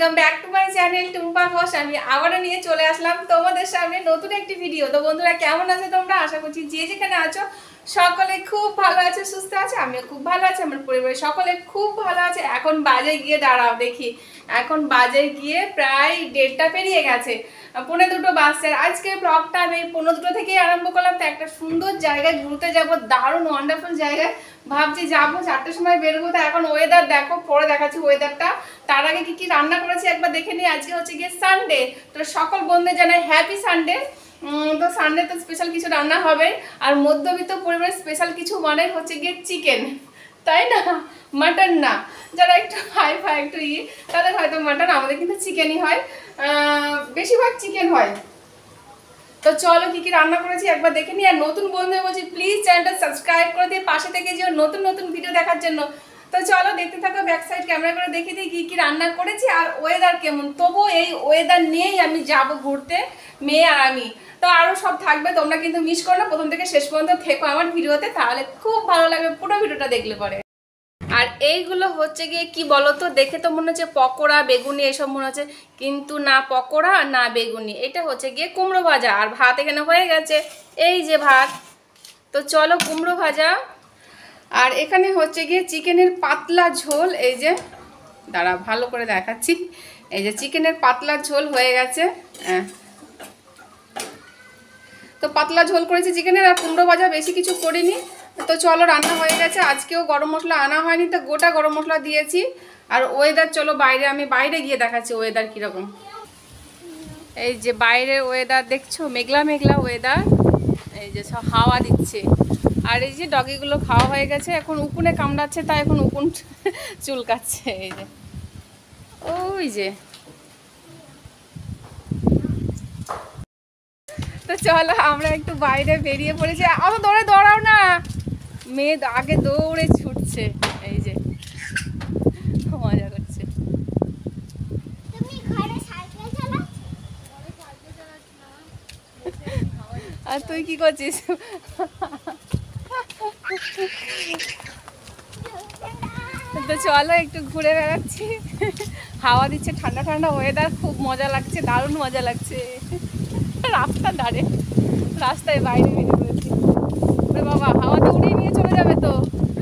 Welcome back to my channel Tumpa Ghosh. আমি আবারও নিয়ে চলে আসলাম তোমাদের সামনে নতুন একটি ভিডিও। তো বন্ধুরা, কেমন আছো তোমরা? আশা করছি যে যেখানে আছো সকলে খুব ভালো আছে, সুস্থ আছে। আমিও খুব ভালো আছি, আমার পরিবারের সকলে খুব ভালো আছে। এখন বাজে গিয়ে দাঁড়াও দেখি, এখন বাজে গিয়ে প্রায় 1:30 পেরিয়ে গেছে, 1:45 বাজছে। আজকের ব্লগটা আমি 1:45 থেকেই আরম্ভ করলাম। তো একটা সুন্দর জায়গায় ঘুরতে যাব, দারুণ ওয়ান্ডারফুল জায়গায় ভাবছি যাবো। 4টার সময় বেরোবো। তো এখন ওয়েদার দেখো, পরে দেখাচ্ছি ওয়েদারটা। তার আগে কি কি রান্না করেছি একবার দেখে নিই। আজকে হচ্ছে গিয়ে সানডে, তো সকল বন্ধুদের জানাই হ্যাপি সানডে। তো সানডে তো স্পেশাল কিছু রান্না হবে। আর মধ্যবিত্ত পরিবারের স্পেশাল কিছু মানে হচ্ছে গিয়ে চিকেন, তাই না? মাটন না। যারা একটু হাই ফাই একটু তাদের হয়তো মাটন, আমাদের কিন্তু চিকেনই হয়, বেশিরভাগ চিকেন হয়। তো চলো কি কি রান্না করেছি একবার দেখে নিই। আর নতুন বন্ধু বলছি প্লিজ চ্যানেলটা সাবস্ক্রাইব করে দিয়ে পাশে থেকে যেও নতুন নতুন ভিডিও দেখার জন্য। তো চলো দেখতে থাকো, ব্যাক সাইড ক্যামেরা করে দেখে দিই কি কি রান্না করেছি আর ওয়েদার কেমন। তবু এই ওয়েদার নিয়েই আমি যাব ঘুরতে, মেয়ে আর আমি। তো আরও সব থাকবে, তোমরা কিন্তু মিস করো না, প্রথম থেকে শেষ পর্যন্ত থেকো আমার ভিডিওতে, তাহলে খুব ভালো লাগবে পুরো ভিডিওটা দেখলে পরে। আর এইগুলো হচ্ছে গিয়ে কি বলতো, দেখে তো মনে হচ্ছে পকোড়া বেগুনি এসব মনে হচ্ছে, কিন্তু না পকোড়া না বেগুনি, এটা হচ্ছে গিয়ে কুমড়ো ভাজা। আর ভাত এখানে হয়ে গেছে, এই যে ভাত। তো চলো কুমড়ো ভাজা। আর এখানে হচ্ছে গিয়ে চিকেনের পাতলা ঝোল, এই যে দাঁড়া ভালো করে দেখাচ্ছি। এই যে চিকেনের পাতলা ঝোল হয়ে গেছে। তো পাতলা ঝোল করেছি চিকেনের, আর কুমড়ো ভাজা, বেশি কিছু করিনি। তো চলো রান্না হয়ে গেছে। আজকেও গরম মশলা আনা হয়নি, তো গোটা গরম মশলা দিয়েছি। আর ওয়েদার চলো বাইরে, আমি বাইরে গিয়ে দেখাচ্ছি ওয়েদার কীরকম। এই যে বাইরের ওয়েদার দেখছো, মেঘলা মেঘলা ওয়েদার। এই যে সব হাওয়া দিচ্ছে। আর এই যে ডগিগুলো খাওয়া হয়ে গেছে, এখন উকুনে কামড়াচ্ছে, তাই এখন উকুন চুলকাচ্ছে। এই যে ওই যে। তো চলো আমরা একটু বাইরে বেরিয়ে পড়েছি। আরো দৌড়াও না, মেয়ে আগে দৌড়ে ছুটছে। এই যে মজা করছে। আর তুই কি করছিস? তো চলো একটু ঘুরে বেড়াচ্ছি, হাওয়া দিচ্ছে, ঠান্ডা ঠান্ডা ওয়েদার, খুব মজা লাগছে, দারুণ মজা লাগছে। রাস্তার ধারে, রাস্তায় বাইরে বেরিয়ে পড়েছি। বাবা হাওয়াতে উড়িয়ে নিয়ে চলে যাবে তো।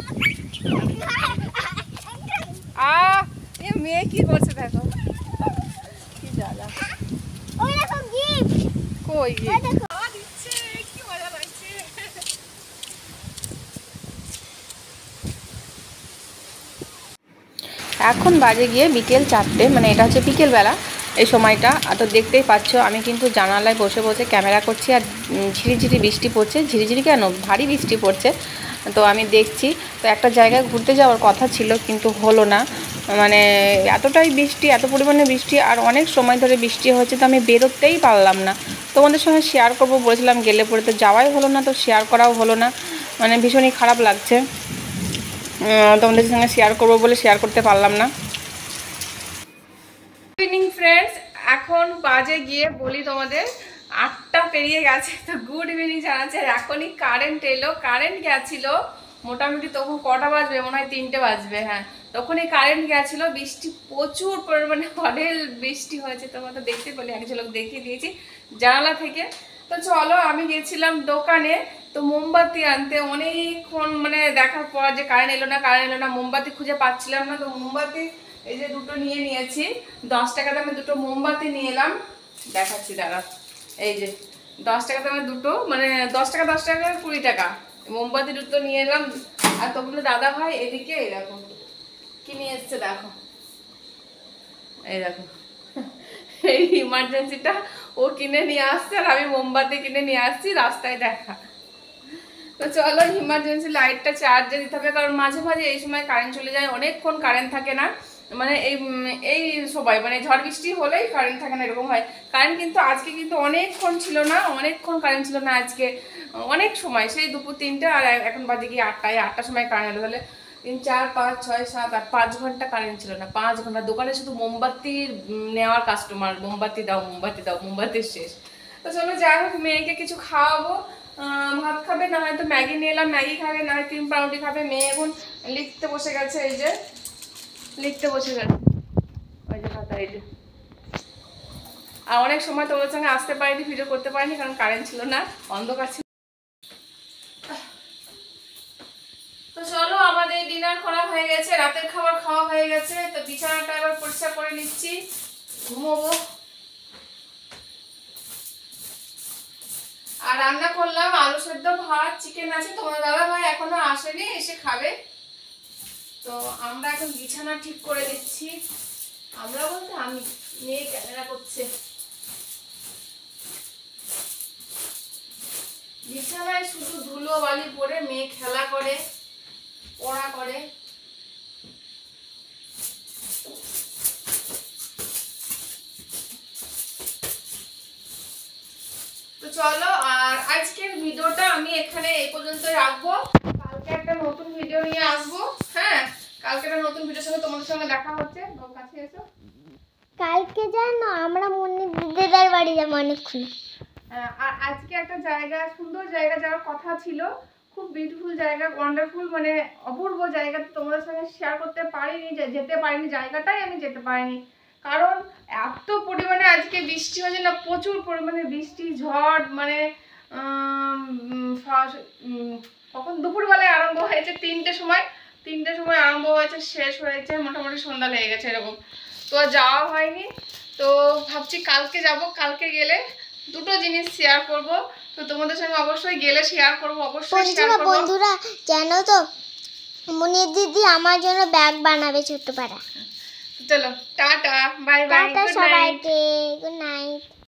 এ মেয়ে কি করছে দেখো, কি জ্বালা। কই হাওয়া দিচ্ছে, কি মজা লাগছে। এখন বাজে গিয়ে বিকেল 4টে, মানে এটা হচ্ছে বিকেলবেলা এই সময়টা। তো দেখতেই পাচ্ছ আমি কিন্তু জানালায় বসে বসে ক্যামেরা করছি, আর ঝিরিঝিরি বৃষ্টি পড়ছে। ঝিরিঝিরি কেন, ভারী বৃষ্টি পড়ছে। তো আমি দেখছি। তো একটা জায়গায় ঘুরতে যাওয়ার কথা ছিল, কিন্তু হলো না। মানে এতটাই বৃষ্টি, এত পরিমাণে বৃষ্টি, আর অনেক সময় ধরে বৃষ্টি হচ্ছে, তো আমি বেরোতেই পারলাম না। তোমাদের সঙ্গে শেয়ার করবো বলেছিলাম গেলে পরে, তো যাওয়াই হলো না, তো শেয়ার করাও হলো না। মানে ভীষণই খারাপ লাগছে, তোমাদের সঙ্গে শেয়ার করবো বলে শেয়ার করতে পারলাম না। গুড ইভিনিং ফ্রেন্ডস, এখন বাজে গিয়ে বলি তোমাদের 8টা পেরিয়ে গেছে। তো গুড ইভিনিং জানাচ্ছে। এখনই কারেন্ট এলো, কারেন্ট গেছিলো মোটামুটি তখন কটা বাজবে, মনে হয় 3টে বাজবে। হ্যাঁ, তখনই কারেন্ট গেছিলো। বৃষ্টি প্রচুর পরিমাণে, অনেক বৃষ্টি হয়েছে, তোমরা তো দেখতে পেলে, আমি ঝলক দেখিয়ে দিয়েছি জানালা থেকে। তো চলো আমি গেছিলাম দোকানে, তো মোমবাতি আনতে। অনেকক্ষণ মানে দেখার পর যে কারেন্ট এলো না, মোমবাতি খুঁজে পাচ্ছিলাম না। তো মোমবাতি এই যে দুটো নিয়ে নিয়েছি, 10 টাকা দামে দুটো মোমবাতি নিয়ে এলাম, দেখাচ্ছি দাঁড়া। এই যে 10 টাকা দামে দুটো, মানে 10 টাকা 20 টাকা মোমবাতি দুটো নিয়ে এলাম। আর তখন দাদা ভাই এদিকে এই দেখো কি নিয়ে এসছে, দেখো এই দেখো, এই ইমার্জেন্সিটা ও কিনে নিয়ে আসছে, আর আমি মোমবাতি কিনে নিয়ে আসছি রাস্তায় দেখা। তো চলো ইমার্জেন্সি লাইটটা চার্জে দিতে হবে, কারণ মাঝে মাঝে এই সময় কারেন্ট চলে যায়, অনেকক্ষণ কারেন্ট থাকে না। মানে এই সবাই মানে ঝড় বৃষ্টি হলেই কারেন্ট থাকে না, এরকম হয়। কারেন্ট কিন্তু আজকে কিন্তু অনেকক্ষণ ছিল না, অনেকক্ষণ কারেন্ট ছিল না আজকে, অনেক সময়, সেই দুপুর 3টে। আর এখন বাজে গিয়ে 8টায়, 8টার সময় কারেন্ট এলো। তাহলে 3, 4, 5, 6, 7, 8, 5 ঘন্টা কারেন্ট ছিল না। 5 ঘন্টা দোকানে শুধু মোমবাতি নেওয়ার কাস্টমার, মোমবাতি দাও, মোমবাতি দাও, মোমবাতির শেষ। তো চলো যাই হোক, মেয়েকে কিছু খাওয়াবো, ভাত খাবে, না হয়তো ম্যাগি নিয়ে এলাম, ম্যাগি খাবে, না হয় ক্রিম পাউরুটি খাবে। মেয়ে এখন লিখতে বসে গেছে, এই যে লিখতে বসে গেছে, ওই যে খাতা এই যে আর অনেক সময় তোমাদের সঙ্গে আসতে পারিনি, ভিডিও করতে পারিনি, কারণ কারেন্ট ছিল না, অন্ধকার ছিল। তো চলো আমাদের ডিনার করা হয়ে গেছে, রাতের খাবার খাওয়া হয়ে গেছে। তো বিছানাটা এবার পরিষ্কার করে নিচ্ছি, ঘুমোবো। আর রান্না করলাম আলু সেদ্ধ, ভাত, চিকেন আছে। তোমার দাদা ভাই এখনো আসেনি, এসে খাবে। তো আমরা এখন বিছানা ঠিক করে দিচ্ছি। আমরা বলতে আমি, মেয়ে ক্যামেরা করছে। বিছানায় শুধু ধুলো বালি পরে মেয়ে খেলা করে, পড়া করে। তো চলো, আর আজকের ভিডিওটা আমি এখানে এই পর্যন্তই রাখবো। কালকে একটা নতুন ভিডিও নিয়ে আসবো। হ্যাঁ, কালকে একটা নতুন ভিডিওর সঙ্গে তোমাদের সঙ্গে দেখা হচ্ছে। কাছে এসো। কালকে জানো আমরা মনে দিদিদের বাড়ি যাবো অনেকক্ষণ। আর আজকে একটা জায়গা, সুন্দর জায়গা যাওয়ার কথা ছিল, খুব বিউটিফুল জায়গা, ওয়ান্ডারফুল, মানে অপূর্ব জায়গা। তোমাদের সঙ্গে শেয়ার করতে পারিনি, যেতে পারিনি, জায়গাটাই আমি যেতে পারিনি। কারণ এত পরিমাণে আজকে বৃষ্টি হয়েছে না, প্রচুর পরিমাণে বৃষ্টি, ঝড়, মানে কখন দুপুরবেলায় আরম্ভ হয়েছে, 3টের সময় আরম্ভ হয়েছে, শেষ হয়েছে মোটামুটি সন্ধ্যা লেগে গেছে এরকম। তো আর যাওয়া হয়নি। তো ভাবছি কালকে যাব, কালকে গেলে দুটো জিনিস শেয়ার করব। তো তোমাদের সঙ্গে অবশ্যই গেলে শেয়ার করব, অবশ্যই শেয়ার করব। বন্ধুরা জানো তো মনির দিদি আমার জন্য ব্যাগ বানাবে ছোট পাড়া। চলো টাটা, বাই বাই, টাটা সবাইকে, গুড নাইট।